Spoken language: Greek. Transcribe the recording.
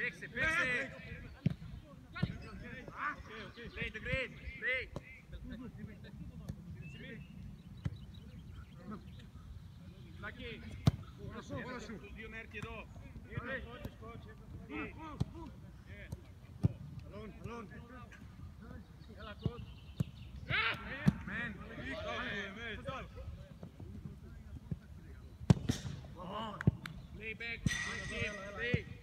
Παίξε, παίξε. Play the green, play. Λακί. Ένα σου, δύο να έρθει εδώ. Αλόν. Έλα κότ. Μεν. Play back, play.